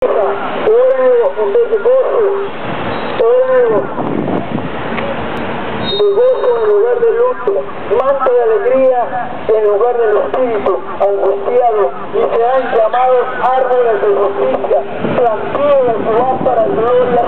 Óralo en vez de gozo, óralo de gozo en lugar de luto, manto de alegría en lugar del espíritu angustiado, y serán llamados árboles de justicia, plantíos de Jehová para gloria